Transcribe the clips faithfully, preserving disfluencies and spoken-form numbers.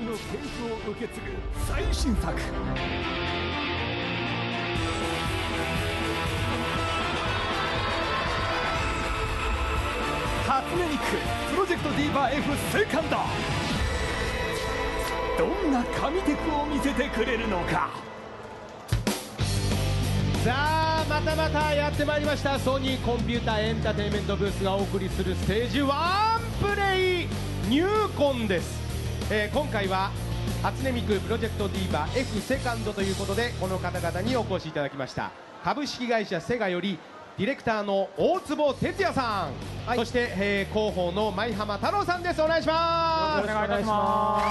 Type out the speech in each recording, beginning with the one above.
の系譜を受け継ぐ最新作。初音ミクプロジェクトディーバー F セカンド、どんな神テクを見せてくれるのか。 さあまたまたやってまいりました、ソニーコンピューターエンターテインメントブースがお送りするステージワンプレイニューコンです。えー、今回は初音ミクプロジェクトディーバー F セカンドということで、この方々にお越しいただきました。株式会社セガよりディレクターの大坪哲也さん、はい、そして、えー、広報の舞浜太郎さんです。お願いします。 よろしくお願いします。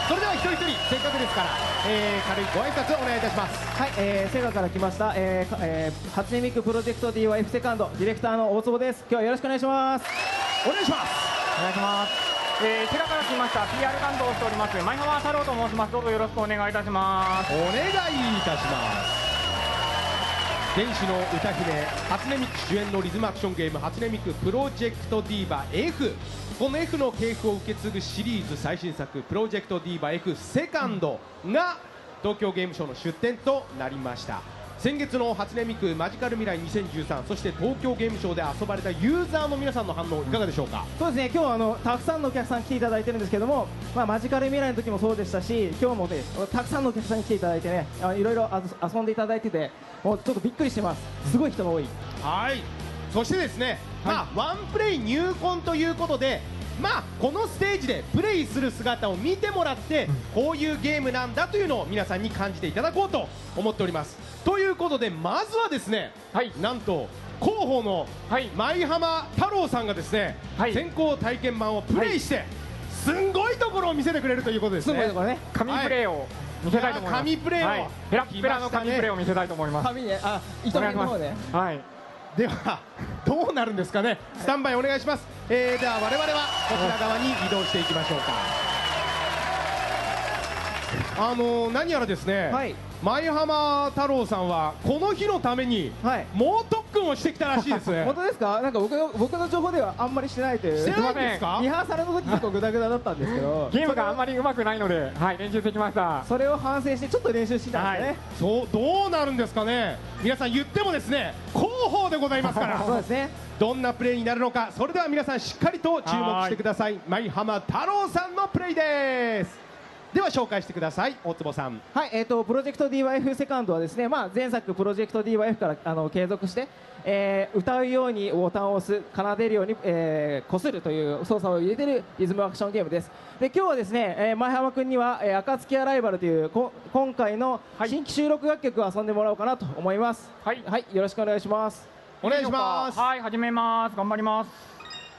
それでは一人一人せっかくですから、えー、軽いご挨拶お願いいたします。 はい、えー、セガから来ました、えーえー、初音ミクプロジェクト ディーワイ F セカンドディレクターの大坪です。今日はよろしくお願いします。 お願いします。 お願いします。えー、セガから来ました ピーアール 担当をしております舞浜太郎と申します。どうぞよろしくお願いいたします。 お願いいたします。天使の歌姫初音ミク主演のリズムアクションゲーム初音ミクプロジェクトディーバ F、 この F の系譜を受け継ぐシリーズ最新作プロジェクトディーバ F セカンドが東京ゲームショウの出展となりました。先月の初音ミクマジカル未来にせんじゅうさん、そして東京ゲームショウで遊ばれたユーザーの皆さんの反応いかがでしょうか。 そうですね、今日はあのたくさんのお客さん来ていただいてるんですけども、まあ、マジカル未来の時もそうでしたし、今日もねたくさんのお客さんに来ていただいてね、あいろいろあ遊んでいただいてて、もうちょっとびっくりしてます。すごい人が多い。 はい、そしてですね、はい、まあ、ワンプレイ入魂ということで、まあ、このステージでプレイする姿を見てもらって、うん、こういうゲームなんだというのを皆さんに感じていただこうと思っております。ということでまずはですね、はい、なんと広報の舞浜太郎さんがですね、はい、先行体験版をプレイして、はい、すんごいところを見せてくれるということですね。 すごいね、 神プレイを見せたいと思います。 神プレイを、はい、 ペラペラの神プレイを見せたいと思います。 神ね、あ、糸目の方ね。 はい。 ではどうなるんですかね。スタンバイお願いします。えー、では我々はこちら側に移動していきましょうか。あのー、何やらですね、はい、舞浜太郎さんはこの日のために猛特訓をしてきたらしいですね。 本当ですか。なんか僕の僕の情報ではあんまりしてないという。 してないんですか。 リハーサルの時結構グダグダだったんですけどゲームがあんまり上手くないので、はい、練習してきました。 それを反省してちょっと練習してたんですね、はい、 そうどうなるんですかね。皆さん言ってもですね広報でございますからそうですね、 どんなプレーになるのか、それでは皆さんしっかりと注目してください。舞浜太郎さんのプレイです。では紹介してください、大坪さん。 はい、えーと、プロジェクト ディーワイ F セカンドはですね、まあ、前作プロジェクト ディーワイ F からあの継続して、えー、歌うようにボタンを押す、奏でるように、えー、擦るという操作を入れているリズムアクションゲームです。で今日はですね、えー、舞浜君には、えー、暁アライバルというこ今回の新規収録楽曲を遊んでもらおうかなと思います。はい、はい、よろしくお願いします。 お願いします。 はい、始めます。頑張ります。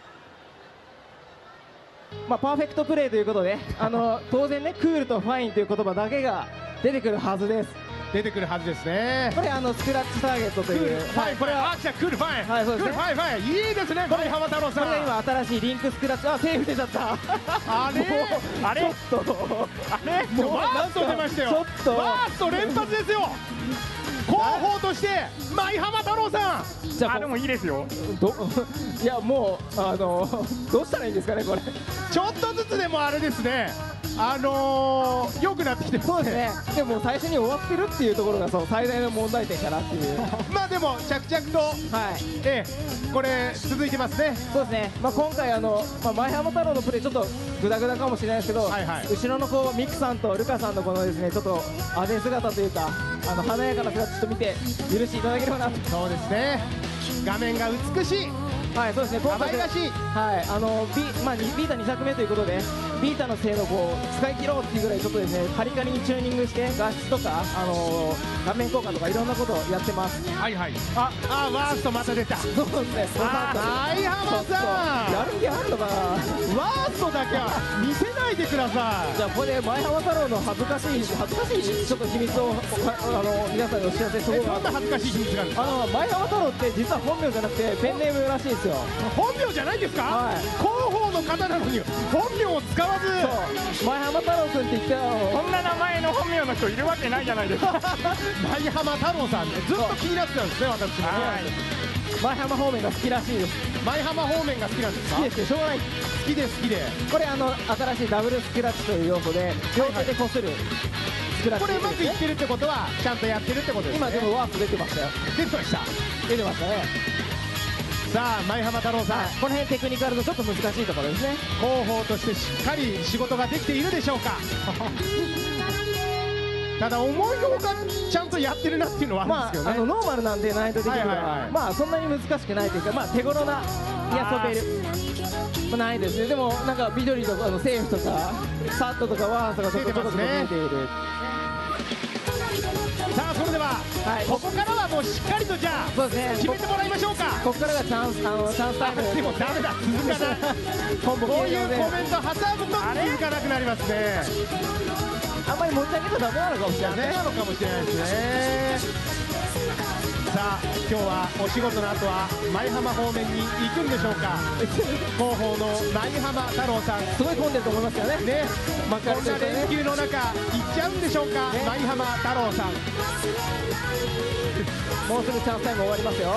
まあ、パーフェクトプレイということであの当然ねクールとファインという言葉だけが出てくるはずです。 出てくるはずですね。 これあのスクラッチターゲットという、 はい、これはクールファイン、はい、そうですね、クールファインファイン、いいですね。舞浜太郎さん、 これが今新しいリンクスクラッチ、あ、セーフ出ちゃった。 あれあれちょっとあれもうワースト出ましたよ。 ちょっとワースト連発ですよ。広報として舞浜太郎さん、 じゃあでもいいですよ。 どいやもうあのどうしたらいいんですかねこれ。 ちょっとずつでもあれですね、あのー、良くなってきてますね。 そうですね。でも最初に終わってるっていうところがそう最大の問題点かなっていうまあでも着々と、はい、ええ、これ続いてますね。 そうですね、まあ、今回あの、まあ、舞浜太郎のプレーちょっとグダグダかもしれないですけど、はいはい、後ろのこうミクさんとルカさんのこのですねちょっと派手姿というかあの華やかな姿ちょっと見て許していただければなと。 そうですね、画面が美しい、 はい、そうですね、 可愛らしい、 はい、あのビ、まあ、ビータに作目ということでビータの性能をこう使い切ろうっていうぐらいちょっとですねカリカリにチューニングして画質とか、あのー、画面交換とかいろんなことをやってます。 はいはい、ああワーストまた出た。 そうですね、 舞浜さんやる気あるのかな。 ワーストだけは見せないでください。 じゃあここで舞浜太郎の恥ずかしい恥ずかしいちょっと秘密をあの皆さんにお知らせしておこうかな。 どんな恥ずかしい秘密があるんですか。 あの舞浜太郎って実は本名じゃなくてペンネームらしいですよ。 本名じゃないですか、はい、広報の方なのに本名を使わず。 そう舞浜太郎君って言ったらこんな名前の本名の人いるわけないじゃないですか。 舞浜太郎さんね、ずっと気になってたんですね、私も。はい、 前浜方面が好きらしいです。 前浜方面が好きなんですか？ 好きですよ、しょうがない。 好きで好きで。 これあの新しいダブルスクラッチという要素で両手でこするスクラッチこれうまくいですね。 ってるってことはちゃんとやってるってことですね。 今でもワープ出てましたよ。 出てました。 出てましたね。 さあ前浜太郎さん、 はい、この辺テクニカルのちょっと難しいところですね。 広報としてしっかり仕事ができているでしょうか。ただ思いのほかちゃんとやってるなっていうのはあまあ、 るんですよね。 あのノーマルなんで難易度的には、 はいはいはいまあそんなに難しくないというか、まあ手頃な遊べる、まあ、難易度ですね。でもなんか緑とかあのセーフとかサットとかワンとかちょっとちょこちょこ見えている。 さあそれでは、 はい、 ここからはもうしっかりとじゃあそうですね。 決めてもらいましょうか。 ここからがチャンスあのチャンスタイム。 でもダメだ、続かない。 コンボこう系のねいうコメント挟むと続かなくなりますね。 あんまり持ち上げたらダメなのかもしれないね。 なのかもしれないですね。さあ今日はお仕事の後は舞浜方面に行くんでしょうか。広報の舞浜太郎さんすごい混んでると思いますからね。 ね、 まあこんな連休の中行っちゃうんでしょうか、 ね舞浜太郎さん。 もうすぐチャンスタイム終わりますよ。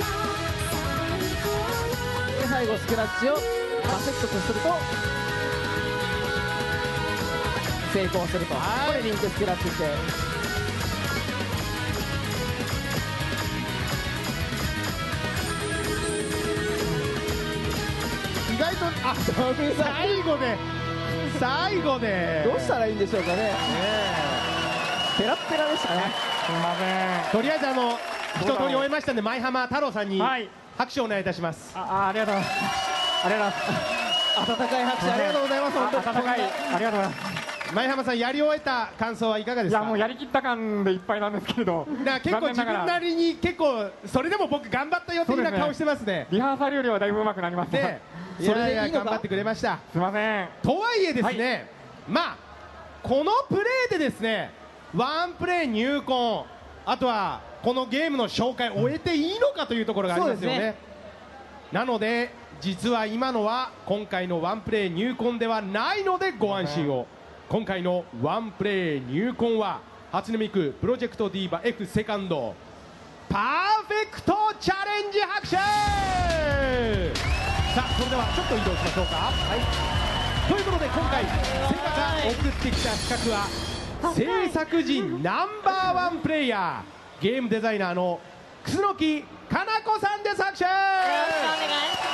で最後スクラッチをバセットとすると成功すると。 はいこれリンクスクラッチして意外とあ最後で最後でどうしたらいいんでしょうかね。 ねペラッペラでしたね。 すみません。 えとりあえずあの一通り終えましたんで舞浜太郎さんにはい拍手をお願いいたします。 ああありがとうございます。ありがとうございます。 温かい拍手ありがとうございます。本当にあ温かいありがとうございます。 舞浜さんやり終えた感想はいかがですか。 いやもうやりきった感でいっぱいなんですけれど、 だから結構自残念ながら分なりに結構それでも僕頑張ったよ的な顔してますね。 リハーサルよりはだいぶ上手くなりました。 で、 それでいいのかやや頑張ってくれました。 すみません。 とはいえですね、まあこのプレーでですね、ワンプレー入魂、あとはこのゲームの紹介を終えていいのかというところがありますよね。 そうですねなので実は今のは今回のワンプレー入魂ではないのでご安心を。今回のワンプレー入魂は初音ミクプロジェクトディーバ F セカンドパーフェクトチャレンジ拍手。さあそれではちょっと移動しましょうか。はいということで今回セガが送ってきた企画は制作陣ナンバーワンプレイヤーゲームデザイナーの楠木かな子さんです。拍手。 よろしくお願いし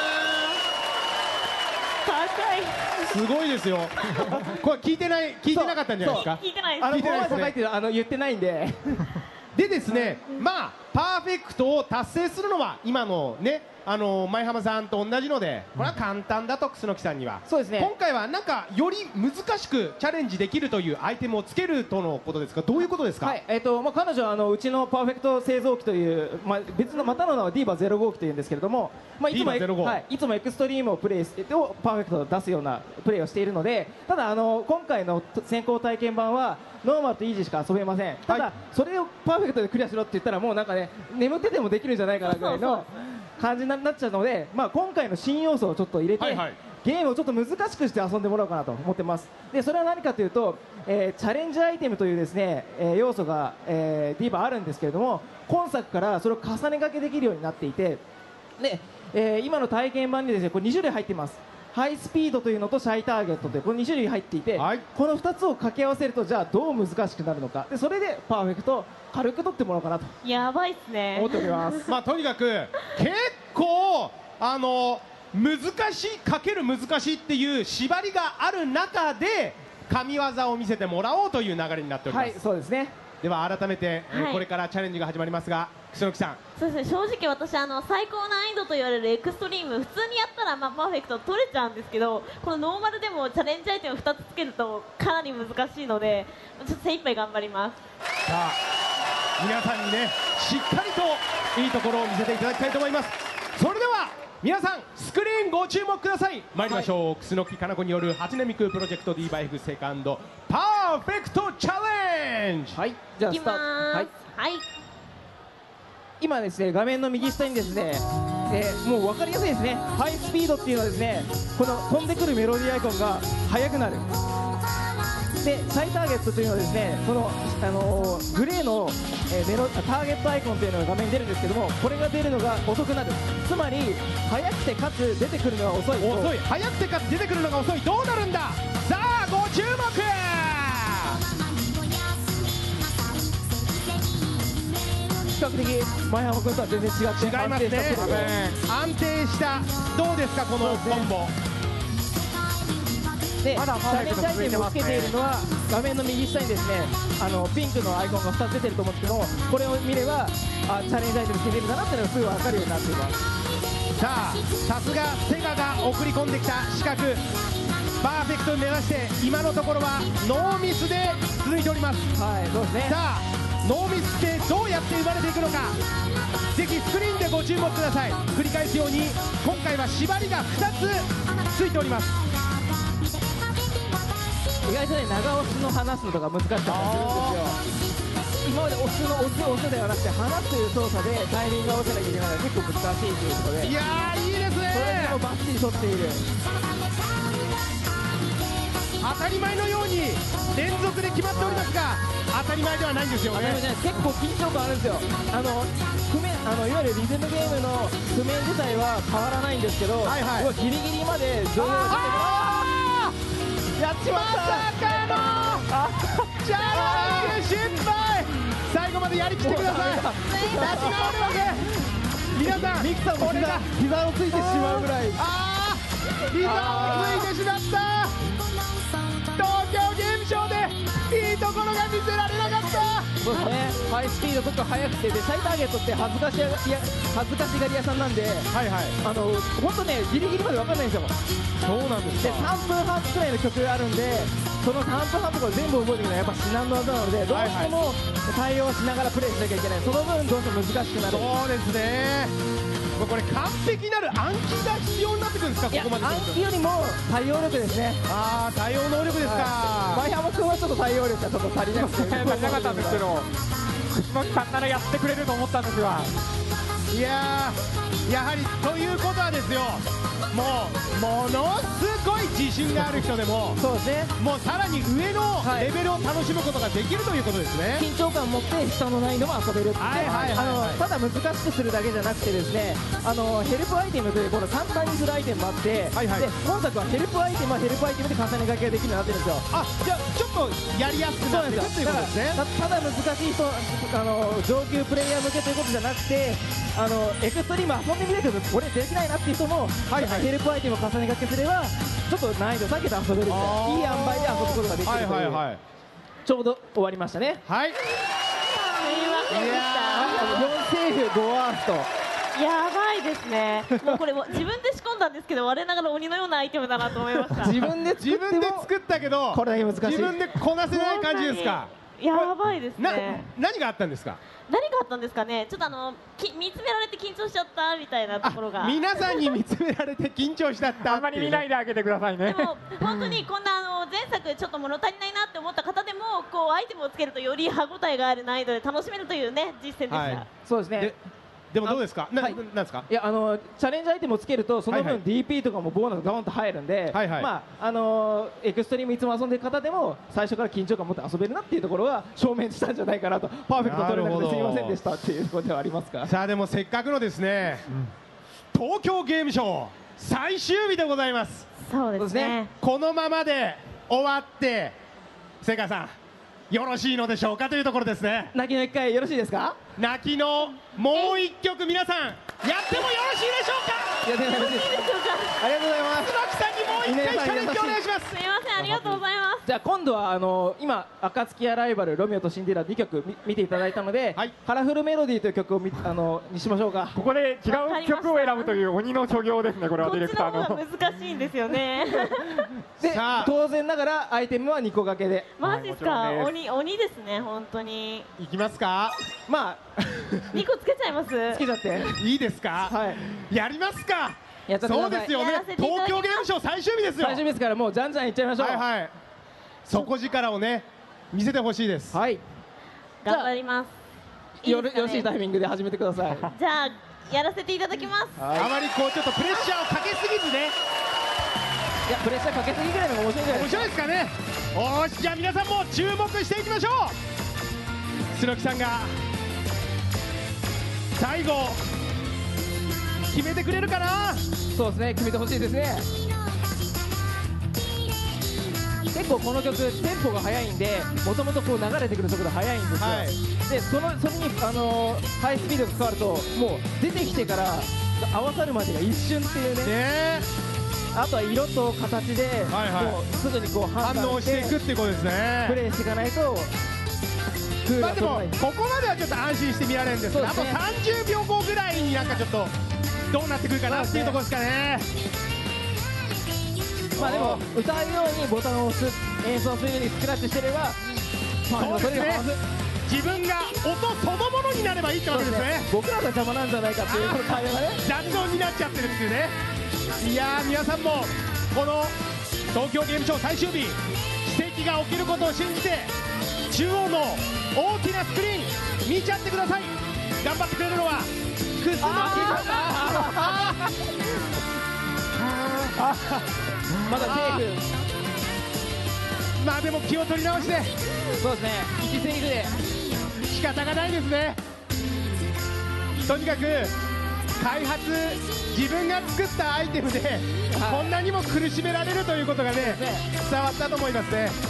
ます。高い。 すごいですよこれ聞いてない聞いてなかったんじゃないですか。 聞いてないです。 あの聞いてないですね高いっていうのはあの言ってないんででですね、まあパーフェクトを達成するのは今のねあの舞浜さんと同じのでこれは簡単だと楠木さんには。 そうですね今回はなんかより難しくチャレンジできるというアイテムをつけるとのことですか。どういうことですか。 はい、えーとまあ、彼女はあのうちのパーフェクト製造機という、まあ、別のまたの名はディーバゼロご機というんですけれども、まあ、いつもディーバゼロごはい、いつもエクストリームをプレイしてをパーフェクトを出すようなプレーをしているので、ただあの今回の先行体験版はノーマルとイージーしか遊べません。ただ、それをパーフェクトでクリアしろって言ったらもうなんかね眠っててもできるんじゃないかなぐらいの感じになっちゃうので、まあ、今回の新要素をちょっと入れて、 はいはいゲームをちょっと難しくして遊んでもらおうかなと思ってます。でそれは何かというと、えーチャレンジアイテムというですね、えー要素が、えー、ディーバあるんですけれども、今作からそれを重ね掛けできるようになっていて、で、えー今の体験版にですねこれに種類入っています。ハイスピードというのとシャイターゲットというこのに種類入っていて、 はいこのふたつを掛け合わせるとじゃあどう難しくなるのか、でそれでパーフェクト軽く取ってもらおうかなとやばいっすね思。っておりますまあとにかく結構あの難しいかける難しいっていう縛りがある中で神業を見せてもらおうという流れになっております。 はい、そうですね。 では改めて、えーはいこれからチャレンジが始まりますが楠木さん。 そうですね、正直私あの最高難易度と言われるエクストリーム普通にやったらまあパーフェクト取れちゃうんですけど、このノーマルでもチャレンジアイテムふたつつけるとかなり難しいのでちょっと精一杯頑張ります。 さあ皆さんにねしっかりといいところを見せていただきたいと思います。それでは皆さんスクリーンご注目ください。参りましょう、楠木かな子による初音ミクプロジェクト ディーバ F セカンドパーフェクトチャレンジ。 はい、じゃあいきスタート。はいます。はい。 今ですね画面の右下にですね、えーもう分かりやすいですね。ハイスピードっていうのはですねこの飛んでくるメロディーアイコンが速くなる。でシャイターゲットというのはですねこの、あのーグレーのえーメロターゲットアイコンというのが画面に出るんですけども、これが出るのが遅くなる。つまり速くてかつ出てくるのが遅いと遅い、速くてかつ出てくるのが遅い、どうなるんだ。さあご注目。 比較的前浜君とは全然違って違いますね。安定した。どうですかこのコンボ。 で、チまだパーフャレンジアイェクト続いテムをつけてますねているのは画面の右下にですね、あのピンクのアイコンがふたつ出てると思うんですけども、これを見ればあチャレンジアイテムつけてるんだなっていうのがすぐ分かるようになっています。 さあさすがセガが送り込んできた四角、パーフェクトを目指して今のところはノーミスで続いております。 はい、そうですね。 さあノーミスってどうやって生まれていくのか、ぜひスクリーンでご注目ください。繰り返すように今回は縛りがふたつついております。 意外とね長押しの離すのとか難しかったりするんですよ。今まで押すの押す押すではなくて離すという操作でタイミングを合わせなきゃいけないのが結構難しいということで、 いやーいいですそれねでもバッチリ取っている。 当たり前のように連続で決まっておりますが、当たり前ではないんですよ当たり前じゃね。 ない、結構緊張感あるんですよ。あの譜面あのいわゆるリズムゲームの譜面自体は変わらないんですけど、 はいはい要はギリギリまで上映をあーやっちまった。 まさかのチャレンジ失敗。最後までやりきってください。立ち直れません。皆さんミクさんもこれが膝膝をついてしまうぐらい。 あー膝をついてしまった。東京ゲームショウでいいところが見せられなかった。 そうですね、ハイスピードとか速くて、でシャイターゲットって恥ずかしがりや恥ずかしがり屋さんなんで、 はいはい、 あの本当ねギリギリまで分かんないんですよ。 そうなんですでか。 さんぷんはんくらいの曲があるんで、そのさんぷんはんとかを全部覚えていくのはやっぱ至難の技なので、どうしても対応しながらプレイしなきゃいけない。その分どうしても難しくなる。 そうですね。もうこれ完璧なる暗記が必要になってくるんですか、 いやここまで暗来ると。 記よりも対応力ですね。 ああ、対応能力ですか。 前浜君はちょっと対応力がちょっと足りなくて足りなかったんですけど、楠木さんならやってくれると思ったんですが、 いやー、やはりということはですよ、もうものすごい自信がある人でもそうですね、 もうさらに上のはいレベルを楽しむことができるということですね。 緊張感を持って下の難易度も遊べるって、 はいはいはいはいあのただ難しくするだけじゃなくてですね、あのヘルプアイテムというこの簡単にするアイテムもあって、 はいはいで今作はヘルプアイテムはヘルプアイテムで重ね書きができるようになってるんですよ。 あ、じゃあちょっとやりやすくそうなっていくというなんですよ。だからことですね。 たただ難しい人、あの上級プレイヤー向けということじゃなくて、あのエクストリーム遊んでみるけどこれできないなっていう人も、 はいはいヘルプアイテムを重ね書きすればちょっと難易度下げて遊べるみたいな、いい塩梅で遊ぶことができるとはいいう、 はいはいちょうど終わりましたね。 はい。 すいませんでした。 よんセーフごワースト。 やばいですね。もうこれも自分で仕込んだんですけど、我ながら鬼のようなアイテムだなと思いました。 自分で作って自も分で作ったけどこれだけ難しい。 自分でこなせない感じですか。 やばいですなね。 何があったんですか。 何があったんですかね。ちょっとあのき見つめられて緊張しちゃったみたいなところが。 皆さんに見つめられて緊張しちゃったあんまり見ないであげてくださいね。 でも本当にこんなあの前作ちょっと物足りないなって思った方でもこうアイテムをつけるとより歯ごたえがある難易度で楽しめるというね実践でした。 はいそうですねで。でもどうですか。な、 はいなんですか。 いやあのチャレンジアイテムをつけるとその分はいはいディーピー とかもボーナスガボンと入るんで、 はいはいまああのエクストリームいつも遊んでる方でも最初から緊張感を持って遊べるなっていうところは証明したんじゃないかなと、パーフェクト取れなくてすみませんでしたっていうところではありますか。 さあでもせっかくのですね、東京ゲームショウ最終日でございます。 そうですね。 このままで終わってセガさんよろしいのでしょうかというところですね。 泣きの一回よろしいですか。 泣きのもう一曲皆さんやってもよろしいでしょうか。 いや全然よろしいです。ありがとうございます。 椿さんにもう一回チャレンジお願いします。 すみませんありがとうございます。 じゃあ今度はあの今「暁やライバルロミオとシンデレラ」にきょくみ見ていただいたので、 はいカラフルメロディーという曲をみあのにしましょうか。 ここで違う曲を選ぶという鬼の所業ですね、これはこっちディレクターの。 の方が難しいんですよね。 でさあ当然ながらアイテムはにこ掛けで、 マジっすか。 はいもちろん鬼鬼ですね本当に。 いきますか。 まあにこつけちゃいます。 つけちゃっていいですか。 はいやりますか。 やっちゃってください。 そうですよねやらせ。ていただきます東京ゲームショウ最終日ですよ。 最初ですからもうじゃんじゃんいっちゃいましょう。 はいはい。底力をね見せてほしいです。 はい。 頑張ります。いいよですかねろよろしいタイミングで始めてください。 じゃあやらせていただきます。 あまりこうちょっとプレッシャーをかけすぎずね。 いやプレッシャーかけすぎぐらいのが面白いんじゃない面ですか。 白いですかね。おーしじゃあ皆さんも注目していきましょう。楠木さんが最後決めてくれるかな。 そうですね、決めてほしいですね。結構この曲テンポが速いんで、もともとこう流れてくる速度速いんですよ、 はい、 でそのそれに、あのーハイスピードがかかるともう出てきてから合わさるまでが一瞬っていうね、 ねあとは色と形で、 はいはいもうすぐにこう判断反応していくっていうことですプね。 レイしていかないとクールまあでもが取れないんです。 ここまではちょっと安心して見られるんですけど、あとそうですねさんじゅうびょうごぐらいになんかちょっとどうなってくるかなっていうところですかね。 まあでも歌うようにボタンを押す、演奏するようにスクラッチしてればファンがそうですねそれが回す。 自分が音そのものになればいいってわけですね。 僕らが邪魔なんじゃないかっていうこの会話がね。 雑音になっちゃってるっていうね。いやー皆さんもこの東京ゲームショウ最終日、奇跡が起きることを信じて中央の大きなスクリーン見ちゃってください。頑張ってくれるのはクスノキまだセーフ。 まあでも気を取り直してそうですね、一セリフで仕方がないですね。とにかく開発、自分が作ったアイテムで、 はいこんなにも苦しめられるということがね伝わったと思いますね。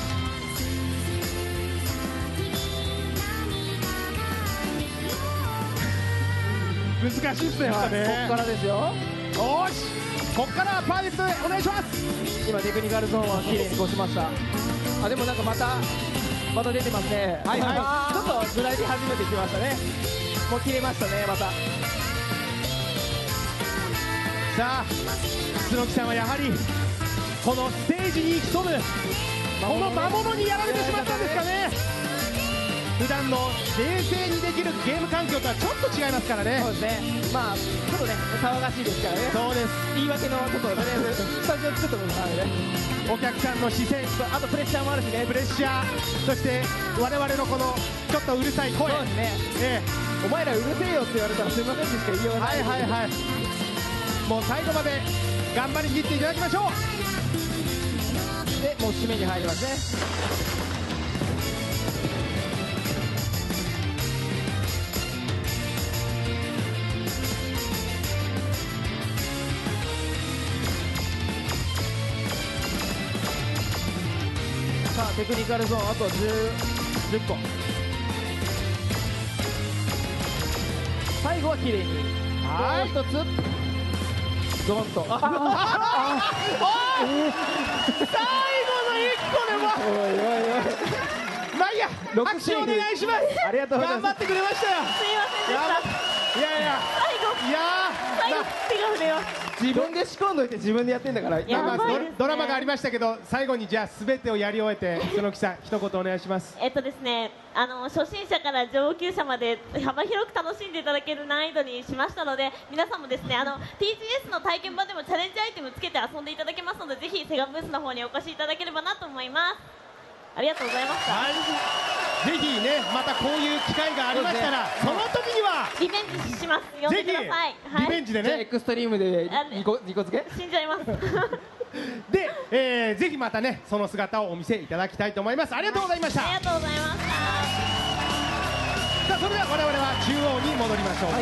難しいですね、やっぱはい、こね。 こからですよ。 よーし、ここからはパーフェクトでお願いします。 今テクニカルゾーンは綺麗に越しました。あ、でもなんかまたまた出てますね。 はいはいちょっとずらり始めてきましたね。もう切れましたね、また。 さあ楠木さんはやはりこのステージに潜むこの魔物にやられてしまったんですかね。普段の冷静にできるゲーム環境とはちょっと違いますからね。 そうですね。まあちょっとね騒がしいですからね。 そうです。 言い訳のちょっととりあえずスタジオ作ってもらうのでね。 お客さんの視線、 あとプレッシャーもあるしね。 プレッシャー、そして我々のこのちょっとうるさい声、 そうですね。 えお前らうるせえよって言われたらすいませんでしか言いようえ、 がな。 はいいはいはい、もう最後まで頑張り切っていただきましょう。 でもう締めに入りますね。さあテクニカルゾーンあと じゅう, じゅっこ。最後は綺麗にはいもう一つドンと。あおい、最後のいっこでもおいおいおい。 まあいいや、 ろく拍手お願いします。 ありがとうございます頑張ってくれましたよ。 すいませんでした。 いやいや最後いや最後ー、 手が触れます。 自分で仕込んどいて自分でやってんだから。 いやまあまあドやばいですねドラマがありましたけど、最後にじゃあ全てをやり終えて楠木さん一言お願いします。 えっとですね、あの初心者から上級者まで幅広く楽しんでいただける難易度にしましたので、皆さんもですね、あの ティージーエス の体験版でもチャレンジアイテムつけて遊んでいただけますので、ぜひセガブースの方にお越しいただければなと思います。ありがとうございました。 はい、ぜひね、またこういう機会がありましたら、その時にはリベンジします。呼んぜひでください。はい。 リベンジでじゃあエね、 クストリームであにこにこ付け。 死んじゃいます。 で、えーぜひまたね、その姿をお見せいただきたいと思います。ありがとうございました。 ありがとうございました。 さあ、それでは我々は中央に戻りましょうか。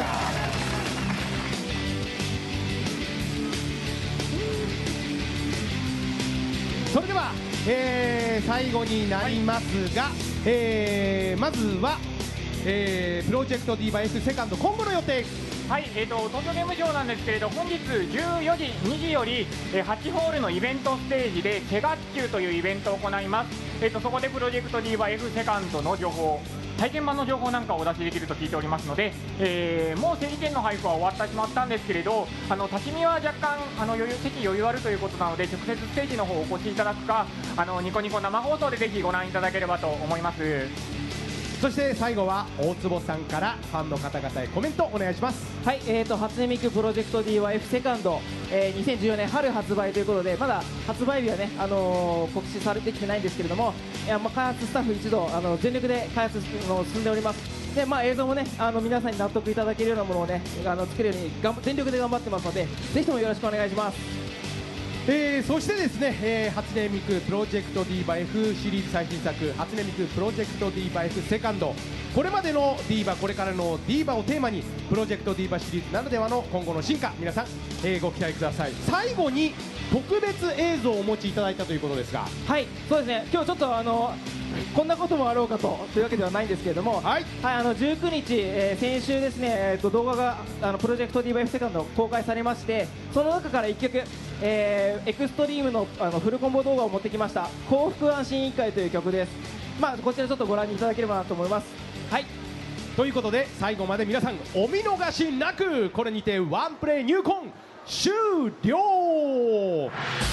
それでは、えー最後になりますが、えーまずは、えープロジェクト ディーバイエス セカンド今後の予定。 はい、えー、と東京ゲームショウなんですけれど、本日じゅうよじ、にじより、えー、はちホールのイベントステージでケガッチューというイベントを行います。えー、とそこでプロジェクト ディーバイエフ セカンドの情報、体験版の情報なんかをお出しできると聞いておりますので、えーもう整理券の配布は終わってしまったんですけれど、あの立ち見は若干あの余裕席余裕あるということなので、直接ステージの方お越しいただくか、あのニコニコ生放送でぜひご覧いただければと思います。 そして最後は大坪さんからファンの方々へコメントお願いします。 はい、えーと初音ミクプロジェクト ディーワイエフ セカンド、えーにせんじゅうよねん春発売ということで、まだ発売日はね、あのー告知されてきてないんですけれども、いやまあ開発スタッフ一同あの全力で開発の進んでおります。で、まあ映像もね、あの皆さんに納得いただけるようなものをね、あの作るように頑張全力で頑張ってますので、ぜひともよろしくお願いします。 えーそしてですね、えー初音ミクプロジェクト D バ F シリーズ最新作初音ミクプロジェクト D バ F セカンド、これまでの ディーバ、これからの ディーバをテーマにプロジェクト D バシリーズならではの今後の進化、皆さん、えーご期待ください。最後に特別映像をお持ちいただいたということですが、 はい、そうですね。今日ちょっとあのこんなこともあろうかとというわけではないんですけれども、 はい、 はい、あのじゅうくにち、えー先週ですね、えーと動画があのプロジェクト ディーバイエフ セカンド公開されまして、その中からいっきょく、えーエクストリームのあのフルコンボ動画を持ってきました。幸福安心委員会という曲です。まあこちらちょっとご覧いただければなと思います。はい。 ということで最後まで皆さんお見逃しなく、これにてワンプレイ入魂終了。